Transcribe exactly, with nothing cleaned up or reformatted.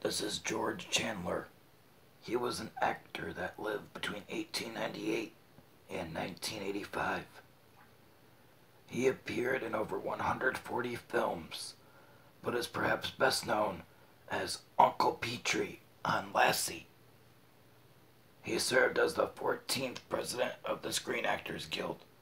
This is George Chandler. He was an actor that lived between eighteen ninety-eight and nineteen eighty-five. He appeared in over one hundred forty films, but is perhaps best known as Uncle Petrie on Lassie. He served as the fourteenth president of the Screen Actors Guild